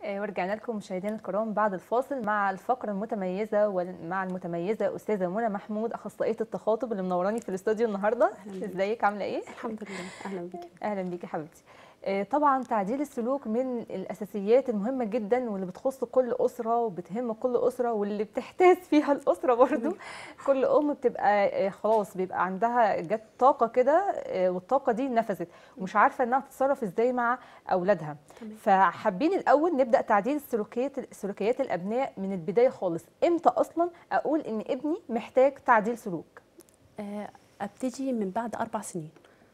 ورجعنا لكم مشاهدينا الكرام بعد الفاصل مع الفقرة المتميزة ومع المتميزة أستاذة منى محمود أخصائية التخاطب اللي منوراني في الاستوديو النهاردة. ازيك عاملة ايه؟ الحمد لله. اهلا بك. أهلا بيكي حبيبتي. طبعا تعديل السلوك من الأساسيات المهمة جدا واللي بتخص كل أسرة وبتهم كل أسرة واللي بتحتاج فيها الأسرة برضو. كل أم بتبقى خلاص بيبقى عندها جت طاقة كده، والطاقة دي نفذت ومش عارفة إنها تتصرف ازاي مع أولادها. فحابين الأول نبدأ تعديل سلوكيات الأبناء من البداية خالص. إمتى أصلا أقول إن ابني محتاج تعديل سلوك؟ ابتدي من بعد 4 سنين.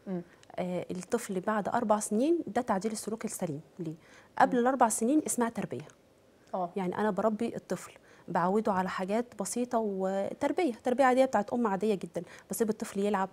الطفل بعد 4 سنين ده تعديل السلوك السليم ليه. قبل ال4 سنين اسمها تربيه. يعني انا بربي الطفل، بعوده على حاجات بسيطه تربيه عاديه بتاعت عاديه جدا، بسيب الطفل يلعب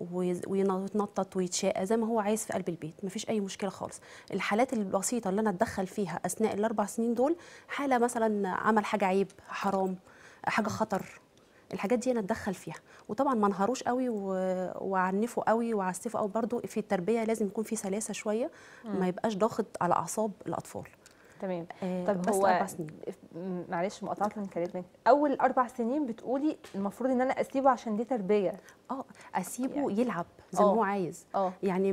ويتنطط ويتشاقى زي ما هو عايز في قلب البيت، مفيش اي مشكله خالص. الحالات البسيطه اللي انا اتدخل فيها اثناء ال4 سنين دول، حاله مثلا عمل حاجه عيب، حرام، حاجه خطر، الحاجات دي انا اتدخل فيها. وطبعا ما انهاروش قوي وعنفه قوي وعسفه قوي، برضو في التربيه لازم يكون في سلاسه شويه، ما يبقاش ضاغط على اعصاب الاطفال. تمام. طب بس هو 4 سنين. معلش مقاطعه من كلامك، اول 4 سنين بتقولي المفروض ان انا اسيبه عشان دي تربيه. اسيبه يعني يلعب زي ما هو عايز. يعني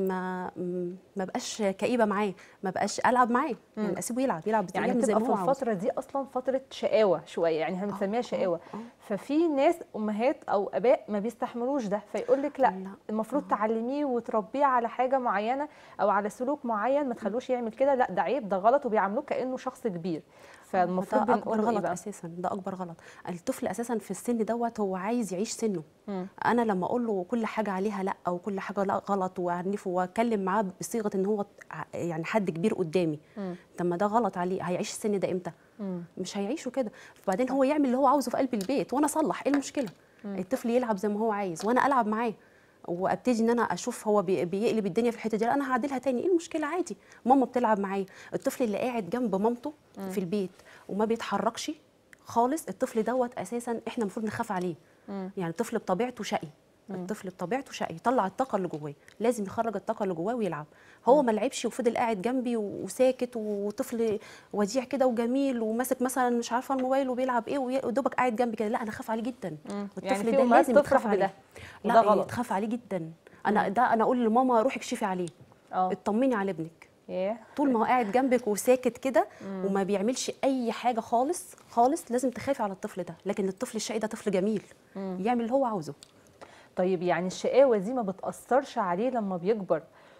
ما بقاش كئيبه معاه، ما بقاش العب معاه، يعني اسيبه يلعب يعني زي بتبقى ما في هو عاوز. الفتره دي اصلا فتره شقاوه شويه، يعني احنا بنسميها شقاوه. ففي ناس امهات او اباء ما بيستحملوش ده، فيقول لك لا المفروض تعلميه وتربيه على حاجه معينه او على سلوك معين، ما تخلوش يعمل كده، لا ده عيب، ده غلط، وبيعاملوه كانه شخص كبير. فالمفروض ده اكبر بنقول غلط إيه اساسا، ده اكبر غلط. الطفل اساسا في السن دوت هو عايز يعيش سنه. انا لما اقول له كل حاجه عليها لا وكل حاجه لا غلط واعنفه واتكلم معاه بصيغه ان هو يعني حد كبير قدامي، طب ما ده غلط عليه، هيعيش السن ده امتى؟ مش هيعيشه كده. وبعدين هو يعمل اللي هو عاوزه في قلب البيت وانا اصلح، ايه المشكله؟ الطفل يلعب زي ما هو عايز وانا العب معاه، وابتدي ان انا اشوف هو بيقلب الدنيا في الحته دي، انا هعدلها تاني، ايه المشكله؟ عادي، ماما بتلعب معايا. الطفل اللي قاعد جنب مامته في البيت وما بيتحركش خالص، الطفل دوت اساسا احنا المفروض نخاف عليه. يعني الطفل بطبيعته شقي، الطفل بطبيعته شقي، يطلع الطاقه اللي جواه، لازم يخرج الطاقه اللي جواه ويلعب. هو ما لعبش وفضل قاعد جنبي وساكت وطفل وديع كده وجميل وماسك مثلا مش عارفه الموبايل وبيلعب ايه ودوبك قاعد جنبي كده، لا انا خاف عليه جدا. يعني الطفل ده لازم يتخاف عليه. لا يتخاف عليه جدا. انا اقول لماما روحي اكشفي عليه، اطمني على ابنك. طول ما هو قاعد جنبك وساكت كده وما بيعملش اي حاجه خالص خالص، لازم تخافي على الطفل ده. لكن الطفل الشقي ده طفل جميل، يعمل اللي هو عاوزه. طيب يعني الشقاوه دي ما بتاثرش عليه لما بيكبر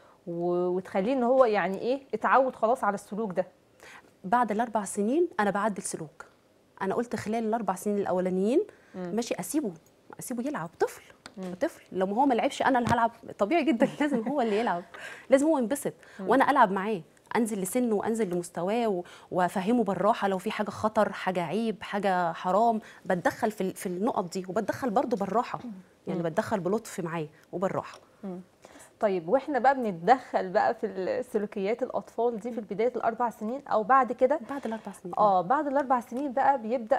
وتخليه ان هو يعني ايه اتعود خلاص على السلوك ده؟ بعد ال4 سنين انا بعدل سلوك. انا قلت خلال ال4 سنين الاولانيين ماشي اسيبه يلعب، طفل لو هو ما لعبش انا اللي هلعب، طبيعي جدا لازم هو اللي يلعب، لازم هو ينبسط وانا العب معاه، انزل لسنه وانزل لمستواه وافهمه بالراحه لو في حاجه خطر، حاجه عيب، حاجه حرام، بتدخل في النقط دي، وبتدخل برضو بالراحه، يعني بتدخل بلطف معاه وبالراحه. طيب واحنا بقى بنتدخل بقى في سلوكيات الاطفال دي في بدايه ال4 سنين او بعد كده؟ بعد ال4 سنين بعد ال4 سنين بقى بيبدا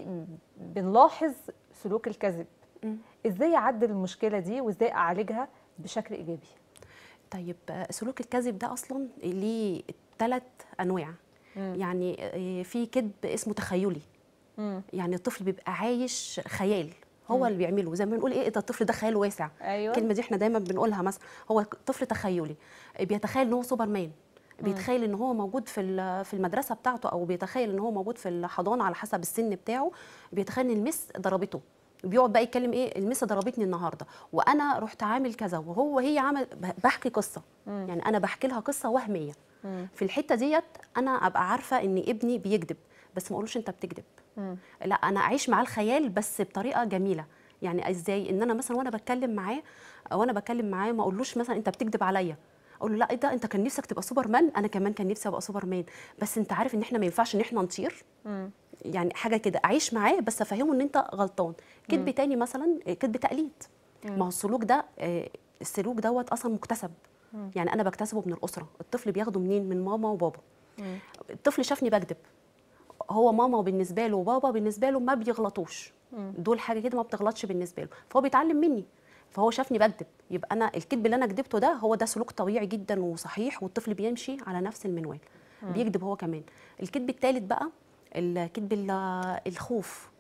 بنلاحظ سلوك الكذب. ازاي اعدل المشكله دي وازاي اعالجها بشكل ايجابي؟ طيب سلوك الكذب ده اصلا ليه 3 انواع. يعني في كذب اسمه تخيلي، يعني الطفل بيبقى عايش خيال، هو اللي بيعمله، زي ما بنقول ايه ده الطفل ده خياله واسع. الكلمه دي احنا دايما بنقولها، مثلا هو طفل تخيلي، بيتخيل ان هو سوبرمان، بيتخيل ان هو موجود في المدرسه بتاعته، او بيتخيل ان هو موجود في الحضانه على حسب السن بتاعه، بيتخيل ان المس ضربته، بيقعد بقى يتكلم ايه المس ضربتني النهارده وانا رحت عامل كذا وهي عمل، بحكي قصه، يعني انا بحكي لها قصه وهميه. في الحته ديت انا ابقى عارفه ان ابني بيكذب، بس ما اقولوش انت بتكذب، لا انا اعيش معاه الخيال بس بطريقه جميله. يعني ازاي؟ ان انا مثلا وانا بتكلم معاه ما اقولوش مثلا انت بتكذب عليا، اقول له لا ايه ده انت كان نفسك تبقى سوبرمان، انا كمان كان نفسي ابقى سوبرمان، بس انت عارف ان احنا ما ينفعش ان احنا نطير. يعني حاجه كده اعيش معاه بس افهمه ان انت غلطان. كذب تاني مثلا كذب تقليد، ما هو السلوك ده السلوك دوت اصلا مكتسب، يعني انا بكتسبه من الاسره. الطفل بياخده منين؟ من ماما وبابا. الطفل شافني بكذب، هو ماما بالنسبه له وبابا بالنسبه له ما بيغلطوش، دول حاجه كده ما بتغلطش بالنسبه له، فهو بيتعلم مني، فهو شافني بكذب، يبقى انا الكذب اللي انا كذبته ده هو ده سلوك طبيعي جدا وصحيح، والطفل بيمشي على نفس المنوال. بيكذب هو كمان. الكذب الثالث بقى الكذب الخوف.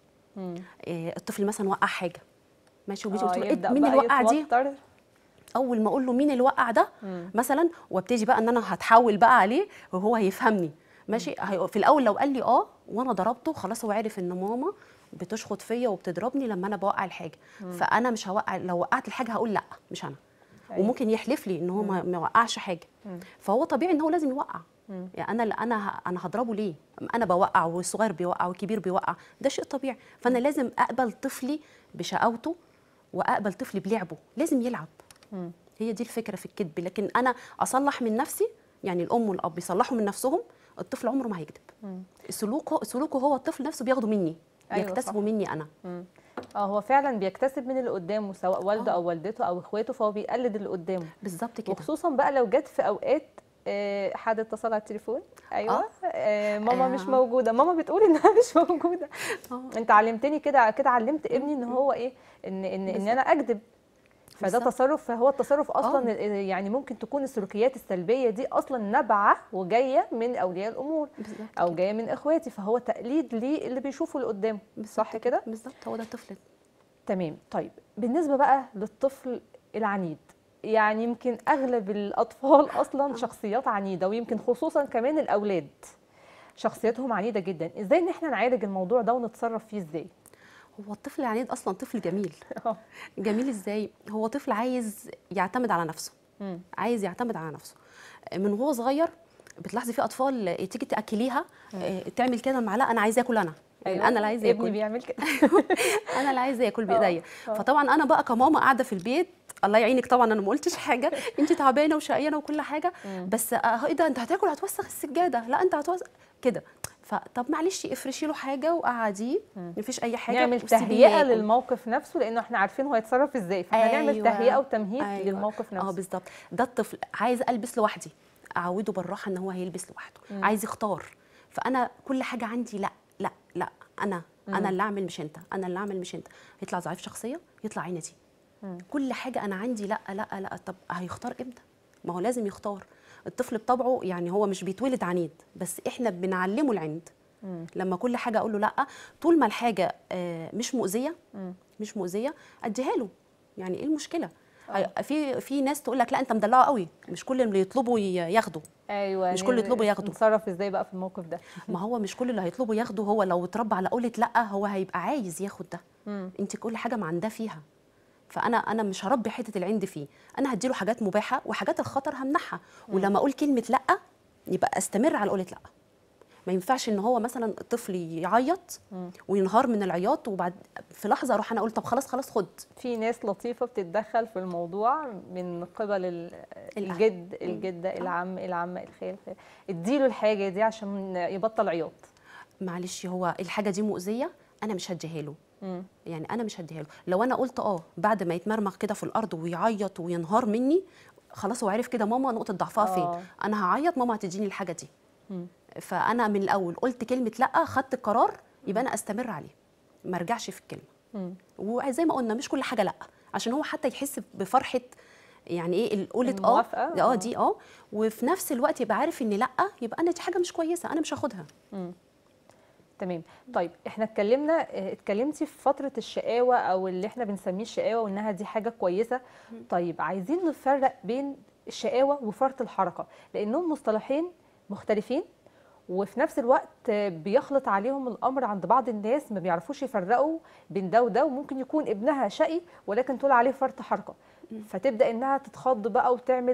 الطفل مثلا وقع حاجه ماشي، وبيجي قلت له إيه مين اللي وقع دي؟ اول ما اقول له مين اللي وقع ده مثلا، وابتدي بقى ان انا هتحول بقى عليه وهو هيفهمني ماشي. في الاول لو قال لي وانا ضربته، خلاص هو عارف ان ماما بتشخط فيا وبتضربني لما انا بوقع الحاجه. فانا مش هوقع، لو وقعت الحاجه هقول لا مش انا. أيوة. وممكن يحلف لي ان هو ما وقعش حاجه. فهو طبيعي ان هو لازم يوقع. يعني انا هضربه ليه؟ انا بوقع والصغير بيوقع والكبير بيوقع، ده شيء طبيعي. فانا لازم اقبل طفلي بشقاوته واقبل طفلي بلعبه، لازم يلعب. هي دي الفكره في الكذب. لكن انا اصلح من نفسي، يعني الام والاب يصلحوا من نفسهم، الطفل عمره ما هيكذب. سلوكه هو الطفل نفسه بياخده مني. أيوة بيكتسبه مني انا. هو فعلا بيكتسب من اللي قدامه، سواء والده او والدته او اخواته، فهو بيقلد اللي قدامه بالظبط كده. وخصوصا بقى لو جت في اوقات حد اتصل على التليفون، ايوه ماما مش موجوده، ماما بتقول انها مش موجوده. انت علمتني كده علمت ابني ان هو ايه، ان انا اكذب. فده تصرف، فهو التصرف اصلا يعني ممكن تكون السلوكيات السلبيه دي اصلا نابعه وجايه من اولياء الامور او جايه من اخواتي، فهو تقليد ليه اللي بيشوفه اللي قدامه. صح كده؟ بالظبط، هو ده الطفل. تمام. طيب بالنسبه بقى للطفل العنيد، يعني يمكن اغلب الاطفال اصلا شخصيات عنيده، ويمكن خصوصا كمان الاولاد شخصيتهم عنيده جدا. ازاي ان احنا نعالج الموضوع ده ونتصرف فيه ازاي؟ هو الطفل العنيد اصلا طفل جميل. جميل ازاي؟ هو طفل عايز يعتمد على نفسه. عايز يعتمد على نفسه من وهو صغير. بتلاحظي في اطفال تيجي تاكليها تعمل كده المعلقه، انا عايزه اكل انا. أيوة. انا اللي عايزه اكل. ابني بيعمل كده. انا اللي عايزه اكل بايديا. فطبعا انا بقى كماما قاعده في البيت، الله يعينك طبعا انا ما قلتش حاجه، انت تعبانه وشقيانه وكل حاجه، بس ايه ده انت هتاكل هتوسخ السجاده، لا انت هتوسخ كده. فطب معلش افرشي له حاجه وقعديه، مفيش اي حاجه، نعمل تهيئه للموقف نفسه، لانه احنا عارفين هو هيتصرف ازاي، فاحنا نعمل تهيئه وتمهيد للموقف نفسه. بالظبط. ده الطفل عايز البس لوحدي، اعوده بالراحه ان هو هيلبس لوحده. عايز يختار، فانا كل حاجه عندي لا لا لا، انا اللي اعمل مش انت، انا اللي اعمل مش انت. يطلع ضعيف شخصيه، يطلع عينتي. كل حاجه انا عندي لا لا لا. طب هيختار امتى؟ ما هو لازم يختار. الطفل بطبعه يعني هو مش بيتولد عنيد، بس احنا بنعلمه العند. لما كل حاجه اقول له لا، طول ما الحاجه مش مؤذيه مش مؤذيه اديها له. يعني ايه المشكله؟ في ناس تقول لك لا انت مدلعه قوي، مش كل اللي يطلبوا ياخده. ايوه، مش كل اللي يطلبوا ياخده. نتصرف ازاي بقى في الموقف ده؟ ما هو مش كل اللي هيطلبوا ياخده. هو لو اتربى على قولة لا هو هيبقى عايز ياخد ده. انت كل حاجه معنداه فيها. فانا مش هربي حته العند فيه، انا هديله حاجات مباحه وحاجات الخطر همنعها. ولما اقول كلمه لا يبقى استمر على قولة لا. ما ينفعش ان هو مثلا الطفل يعيط وينهار من العياط، وبعد في لحظه اروح انا اقول طب خلاص خد. في ناس لطيفه بتتدخل في الموضوع من قبل الجد، الجده، العمه، الخال، اديله الحاجه دي عشان يبطل عياط. معلش هو الحاجه دي مؤذيه، انا مش هديها له. يعني انا مش هديها له. لو انا قلت بعد ما يتمرمغ كده في الارض ويعيط وينهار مني، خلاص هو عارف كده ماما نقطه ضعفها فين. انا هعيط ماما هتديني الحاجه دي. فانا من الاول قلت كلمه لا، خدت القرار، يبقى انا استمر عليه، ما ارجعش في الكلمه. وزي ما قلنا مش كل حاجه لا، عشان هو حتى يحس بفرحه يعني ايه قولة دي وفي نفس الوقت يبقى عارف ان لا، يبقى انا دي حاجه مش كويسه انا مش هاخدها. تمام. طيب احنا اتكلمتي في فتره الشقاوه او اللي احنا بنسميه الشقاوه، وانها دي حاجه كويسه. طيب عايزين نفرق بين الشقاوه وفرط الحركه، لانهم مصطلحين مختلفين، وفي نفس الوقت بيخلط عليهم الامر عند بعض الناس، ما بيعرفوش يفرقوا بين ده وده، وممكن يكون ابنها شقي ولكن تقول عليه فرط حركه، فتبدا انها تتخض بقى وتعمل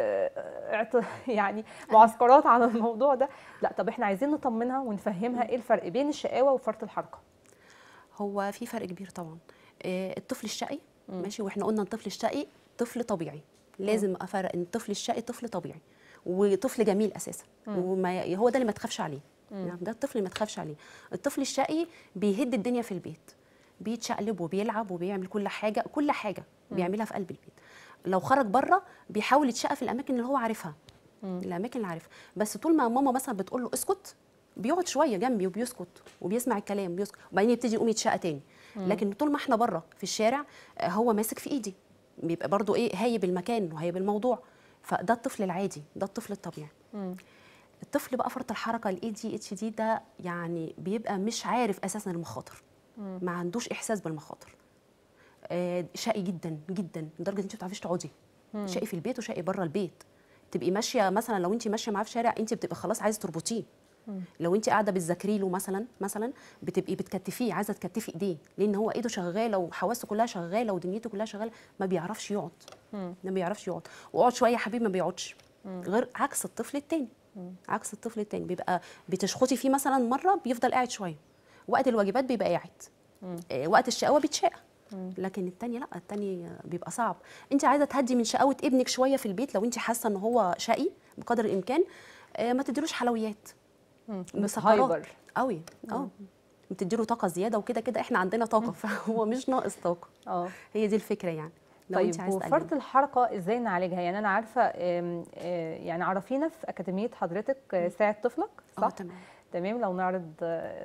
يعني معسكرات على الموضوع ده. لا، طب احنا عايزين نطمنها ونفهمها ايه الفرق بين الشقاوه وفرط الحركه. هو في فرق كبير طبعا. الطفل الشقي ماشي، واحنا قلنا الطفل الشقي طفل طبيعي، لازم افرق ان الطفل الشقي طفل طبيعي وطفل جميل اساسا، هو ده اللي ما تخافش عليه. يعني ده الطفل اللي ما تخافش عليه. الطفل الشقي بيهد الدنيا في البيت، بيتشقلب وبيلعب وبيعمل كل حاجه بيعملها في قلب البيت. لو خرج بره بيحاول يتشقى في الاماكن اللي هو عارفها، الاماكن اللي عارفها. بس طول ما ماما مثلا بتقول له اسكت، بيقعد شويه جنبي وبيسكت وبيسمع الكلام بيسكت، وبعدين يبتدي يقوم يتشقى تاني. لكن طول ما احنا بره في الشارع هو ماسك في ايدي، بيبقى برضو هايب المكان وهايب الموضوع. فده الطفل العادي، ده الطفل الطبيعي. طفل بقى فرط الحركه الاي دي اتش دي ده يعني بيبقى مش عارف اساسا المخاطر، ما عندوش احساس بالمخاطر. شقي جدا جدا لدرجه ان انت ما بتعرفيش تقعدي، شقي في البيت وشقي بره البيت. تبقي ماشيه مثلا، لو انت ماشيه معاه في شارع انت بتبقى خلاص عايزه تربطيه. لو انت قاعده بتذاكري له مثلا بتبقي بتكتفيه، عايزه تكتفي ايديه، لان هو ايده شغاله وحواسه كلها شغاله ودنيته كلها شغاله، ما بيعرفش يقعد. ما بيعرفش يقعد، واقعد شويه يا حبيبي ما بيقعدش. غير عكس الطفل التاني. عكس الطفل التاني بيبقى بتشخطي فيه مثلا مره بيفضل قاعد شويه، وقت الواجبات بيبقى قاعد، وقت الشقاوه بيتشقى. لكن التاني لا، التاني بيبقى صعب. انت عايزه تهدي من شقاوه ابنك شويه في البيت، لو انت حاسه ان هو شقي بقدر الامكان ما تديلوش حلويات هايبر قوي. بتديله طاقه زياده، وكده كده احنا عندنا طاقه فهو مش ناقص طاقه. هي دي الفكره يعني. لو طيب انت عايزه وفرط الحركه ازاي نعالجها؟ يعني انا عارفه يعني عرفينا في اكاديميه حضرتك ساعد طفلك، صح؟ تمام. لو نعرض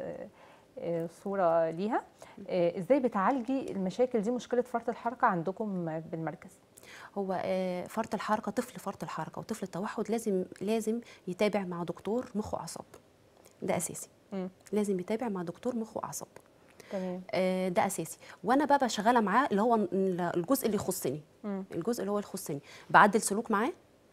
صوره ليها، ازاي بتعالجي المشاكل دي، مشكله فرط الحركه عندكم بالمركز؟ هو فرط الحركه، طفل فرط الحركه وطفل التوحد لازم يتابع مع دكتور مخ واعصاب، ده اساسي. لازم يتابع مع دكتور مخ واعصاب. تمام. ده اساسي. وانا بقى شغاله معاه اللي هو الجزء اللي يخصني، الجزء اللي هو يخصني، بعدل سلوك معاه،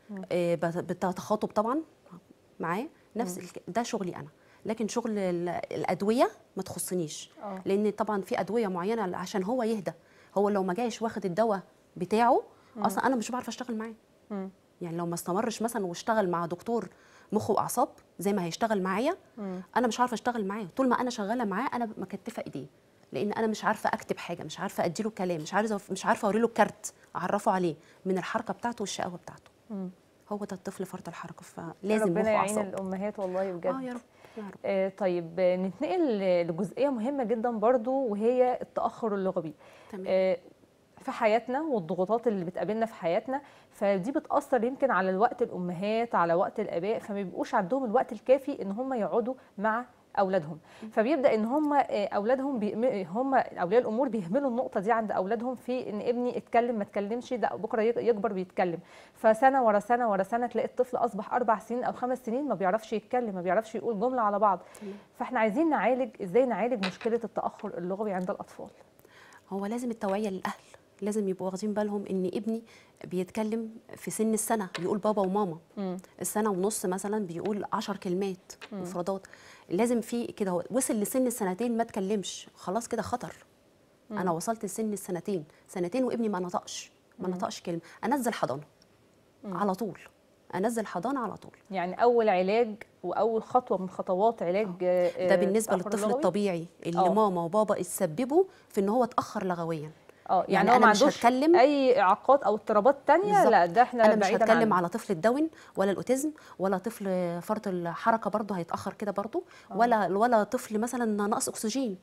بالتخاطب طبعا معاه، نفس ده شغلي انا. لكن شغل الادويه ما تخصنيش، لان طبعا في ادويه معينه عشان هو يهدى. هو لو ما جايش واخد الدواء بتاعه اصلا انا مش بعرف اشتغل معاه. يعني لو ما استمرش مثلا واشتغل مع دكتور مخ واعصاب زي ما هيشتغل معايا، انا مش عارفه اشتغل معاه. طول ما انا شغاله معاه انا مكتفه ايديه، لان انا مش عارفه اكتب حاجه، مش عارفه اديله كلام، مش عارفه اوري له كارت اعرفه عليه من الحركه بتاعته والشقاوه بتاعته. هو ده الطفل فرط الحركه، فلازم مخ ربنا واعصاب. يعين الامهات والله بجد. يا رب يا رب. طيب نتنقل لجزئيه مهمه جدا برضو، وهي التاخر اللغوي. تمام. في حياتنا والضغوطات اللي بتقابلنا في حياتنا، فدي بتأثر يمكن على الوقت الأمهات، على وقت الآباء، فما بيبقوش عندهم الوقت الكافي إن هم يقعدوا مع أولادهم. فبيبدأ إن هم أولادهم هم أولياء الأمور بيهملوا النقطة دي عند أولادهم، في إن ابني اتكلم ما اتكلمش، ده بكرة يكبر بيتكلم. فسنة ورا سنة ورا سنة تلاقي الطفل أصبح 4 سنين أو 5 سنين ما بيعرفش يتكلم، ما بيعرفش يقول جملة على بعض. فإحنا عايزين إزاي نعالج مشكلة التأخر اللغوي عند الأطفال؟ هو لازم التوعية للأهل، لازم يبقوا واخدين بالهم ان ابني بيتكلم في سن السنه بيقول بابا وماما، السنه ونص مثلا بيقول 10 كلمات مفردات. لازم في كده، وصل لسن السنتين ما تكلمش، خلاص كده خطر. انا وصلت لسن سنتين وابني ما نطقش كلمه، انزل حضانه على طول، انزل حضانه على طول. يعني اول علاج واول خطوه من خطوات علاج ده بالنسبه للطفل الطبيعي اللي ماما وبابا اتسببوا في ان هو اتاخر لغويا. يعني هو ما عندوش اي اعاقات او اضطرابات تانية. لا ده احنا انا مش هتكلم على طفل الداون ولا الاوتيزم ولا طفل فرط الحركه برضه هيتاخر كده برضه، ولا طفل مثلا نقص اكسجين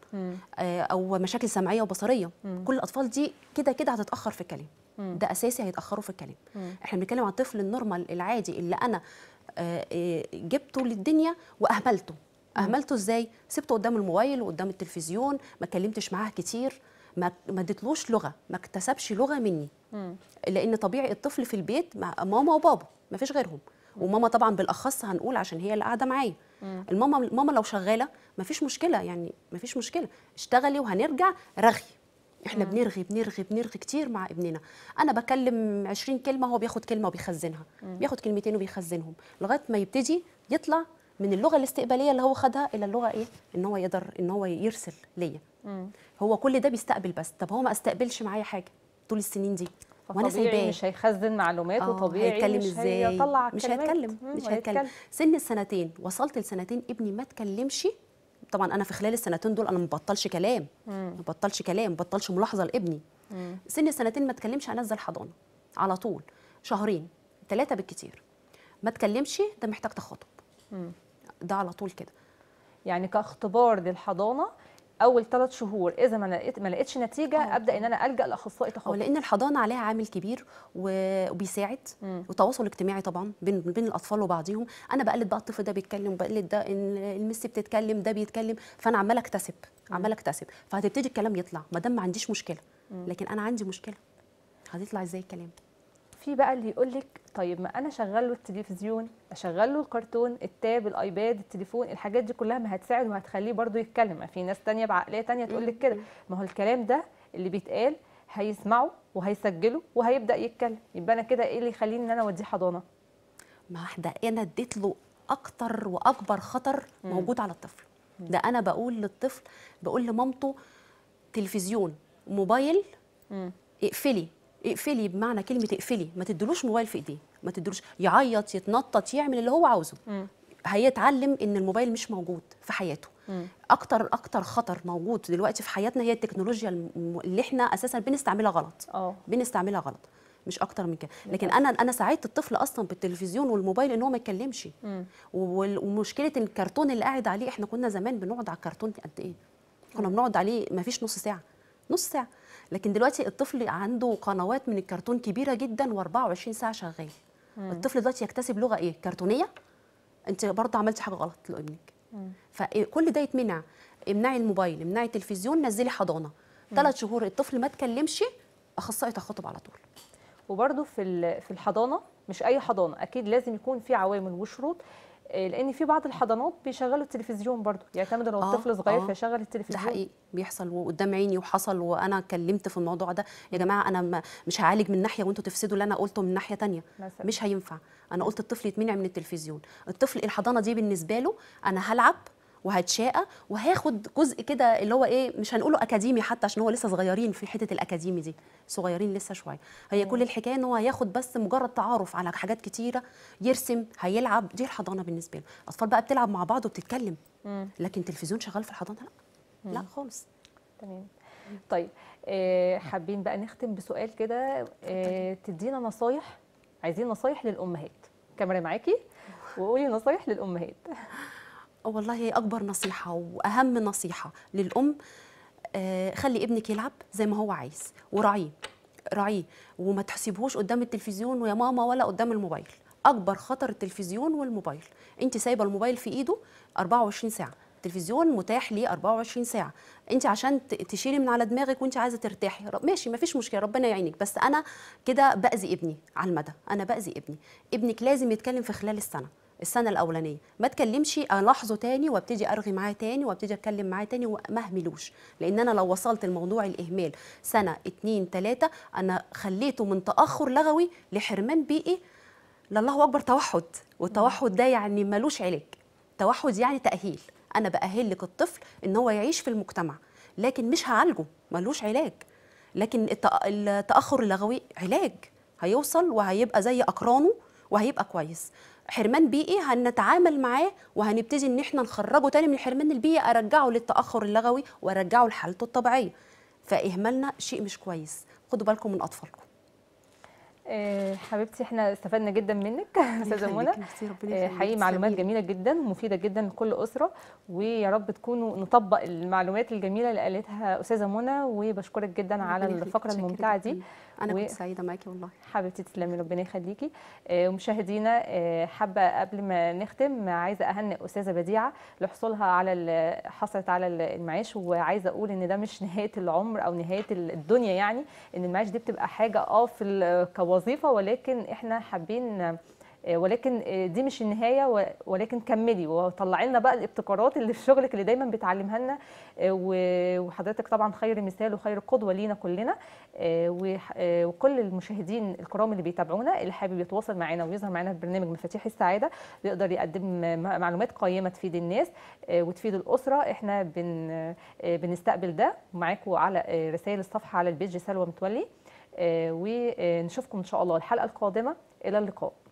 او مشاكل سمعيه وبصريه. كل الاطفال دي كده كده هتتاخر في الكلام، ده اساسي، هيتاخروا في الكلام. احنا بنتكلم عن الطفل النورمال العادي اللي انا جبته للدنيا واهملته. اهملته ازاي؟ سبته قدام الموبايل وقدام التلفزيون، ما اتكلمتش معاه كتير، ما اديتلوش لغه، ما اكتسبش لغه مني. لان طبيعي الطفل في البيت مع ماما وبابا، ما فيش غيرهم. وماما طبعا بالاخص هنقول عشان هي اللي قاعده معايا. ماما لو شغاله ما فيش مشكله، يعني ما فيش مشكله، اشتغلي وهنرجع رغي. احنا بنرغي كتير مع ابننا. انا بكلم 20 كلمه هو بياخد كلمه وبيخزنها، بياخد كلمتين وبيخزنهم لغايه ما يبتدي يطلع من اللغه الاستقباليه اللي هو خدها الى اللغه ايه، ان هو يقدر ان هو يرسل ليا. هو كل ده بيستقبل بس. طب هو ما استقبلش معايا حاجه طول السنين دي وانا سايباه، مش هيخزن معلومات، وطبيعي هيتكلم ازاي؟ هيطلع مش هيتكلم. سن السنتين، وصلت لسنتين ابني ما اتكلمش. طبعا انا في خلال السنتين دول انا ما بطلش كلام، ما بطلش ملاحظه لابني. سن السنتين ما اتكلمش، انزل حضانه على طول، 2 3 بالكتير. ما اتكلمش، ده محتاج تخاطب، ده على طول كده. يعني كاختبار للحضانه اول 3 شهور، اذا ما لقيتش نتيجه ابدا ان انا الجا لاخصائي تخاطب. لان الحضانه عليها عامل كبير وبيساعد، وتواصل اجتماعي طبعا بين الاطفال وبعضهم. انا بقلد بقى الطفل ده بيتكلم، وبقلد ده ان المس بتتكلم، ده بيتكلم، فانا عماله اكتسب، فهتبتدي الكلام يطلع ما دام ما عنديش مشكله. لكن انا عندي مشكله، هتطلع ازاي الكلام؟ في بقى اللي يقول لك طيب ما انا اشغل له التلفزيون، اشغل له الكرتون، التاب، الايباد، التليفون، الحاجات دي كلها ما هتساعد وهتخليه برضو يتكلم. ما في ناس تانية بعقليه تانية تقول لك كده، ما هو الكلام ده اللي بيتقال هيسمعه وهيسجله وهيبدا يتكلم، يبقى انا كده ايه اللي يخليني ان انا اوديه حضانه؟ ما ده انا اديت له اكتر واكبر خطر موجود على الطفل. ده انا بقول للطفل، بقول لمامته تلفزيون، موبايل، اقفلي اقفلي، بمعنى كلمه اقفلي، ما تدلوش موبايل في ايديه، ما تدلوش يعيط يتنطط يعمل اللي هو عاوزه. هيتعلم ان الموبايل مش موجود في حياته. اكتر خطر موجود دلوقتي في حياتنا هي التكنولوجيا اللي احنا اساسا بنستعملها غلط. بنستعملها غلط، مش اكتر من كده. لكن انا ساعدت الطفل اصلا بالتلفزيون والموبايل ان هو ما يتكلمش. ومشكله الكرتون اللي قاعد عليه، احنا كنا زمان بنقعد على الكرتون قد ايه؟ كنا بنقعد عليه ما فيش نص ساعه، نص ساعه. لكن دلوقتي الطفل عنده قنوات من الكرتون كبيره جدا و24 ساعه شغال. الطفل دلوقتي يكتسب لغه ايه؟ كرتونيه. انت برضه عملتي حاجه غلط لابنك. فكل ده يتمنع. امنعي الموبايل، امنعي التلفزيون، نزلي حضانه. 3 شهور الطفل ما تكلمش، اخصائي تخاطب على طول. وبرده في الحضانه، مش اي حضانه، اكيد لازم يكون في عوامل وشروط، لان في بعض الحضانات بيشغلوا التلفزيون برضه، يعتمدوا لو الطفل صغير فيشغل التلفزيون. ده حقيقي بيحصل وقدام عيني وحصل، وانا اتكلمت في الموضوع ده. يا جماعه انا مش هعالج من ناحيه وانتوا تفسدوا اللي انا قلته من ناحيه ثانيه، مش هينفع. انا قلت الطفل يتمنع من التلفزيون. الطفل الحضانه دي بالنسبه له انا هلعب وهتشاقى وهاخد جزء كده اللي هو ايه، مش هنقوله اكاديمي حتى عشان هو لسه صغيرين في حته الاكاديمي دي، صغيرين لسه شويه. هي كل الحكايه ان هو هياخد بس مجرد تعارف على حاجات كتيره، يرسم، هيلعب. دي الحضانه بالنسبه له. الاطفال بقى بتلعب مع بعض وبتتكلم، لكن تلفزيون شغال في الحضانه لا. لا خالص. تمام. طيب حابين بقى نختم بسؤال كده، تدينا نصايح، عايزين نصايح للامهات. كاميرا معاكي وقولي نصايح للامهات. والله اكبر نصيحه واهم نصيحه للام، خلي ابنك يلعب زي ما هو عايز، وراعيه راعيه، وما تحسبهوش قدام التلفزيون ويا ماما ولا قدام الموبايل. اكبر خطر التلفزيون والموبايل. انت سايبه الموبايل في ايده 24 ساعه، التلفزيون متاح ليه 24 ساعه. انت عشان تشيلي من على دماغك وانت عايزه ترتاحي، ماشي ما فيش مشكله، ربنا يعينك، بس انا كده باذي ابني على المدى. انا باذي ابني. ابنك لازم يتكلم في خلال السنه الاولانيه، ما تكلمش الاحظه تاني وابتدي ارغي معاه تاني وابتدي اتكلم معاه تاني وما اهملوش. لان انا لو وصلت الموضوع الاهمال سنه 2 3 انا خليته من تاخر لغوي لحرمان بيئي. لله اكبر توحد، والتوحد ده يعني ملوش علاج. توحد يعني تاهيل، انا باهل لك الطفل ان هو يعيش في المجتمع، لكن مش هعالجه، ملوش علاج. لكن التاخر اللغوي علاج، هيوصل وهيبقى زي اقرانه وهيبقى كويس. حرمان بيئي هنتعامل معاه وهنبتدي ان احنا نخرجه تاني من الحرمان البيئي، ارجعه للتاخر اللغوي وارجعه لحالته الطبيعيه. فاهمالنا شيء مش كويس. خدوا بالكم من اطفالكم. حبيبتي احنا استفدنا جدا منك استاذه منى. حقيقي معلومات جميله جدا ومفيده جدا لكل اسره، ويا رب تكونوا نطبق المعلومات الجميله اللي قالتها استاذه منى. وبشكرك جدا على الفقره الممتعه دي. انا كنت سعيده معاكي والله. حبيبتي تسلمي، ربنا يخليكي. ومشاهدينا حابه قبل ما نختم عايزه اهنئ استاذه بديعه لحصولها على حصلت على المعاش. وعايزه اقول ان ده مش نهايه العمر او نهايه الدنيا، يعني ان المعاش دي بتبقى حاجه في كوظيفه، ولكن احنا حابين، ولكن دي مش النهايه، ولكن كملي وطلعي لنا بقى الابتكارات اللي في شغلك اللي دايما بتعلمها لنا. وحضرتك طبعا خير مثال وخير قدوه لينا كلنا. وكل المشاهدين الكرام اللي بيتابعونا، اللي حابب يتواصل معنا ويظهر معنا في برنامج مفاتيح السعاده، بيقدر يقدم معلومات قيمه تفيد الناس وتفيد الاسره. احنا بنستقبل ده معاكم على رسائل الصفحه على البيج سلوى متولي. ونشوفكم ان شاء الله الحلقه القادمه. الى اللقاء.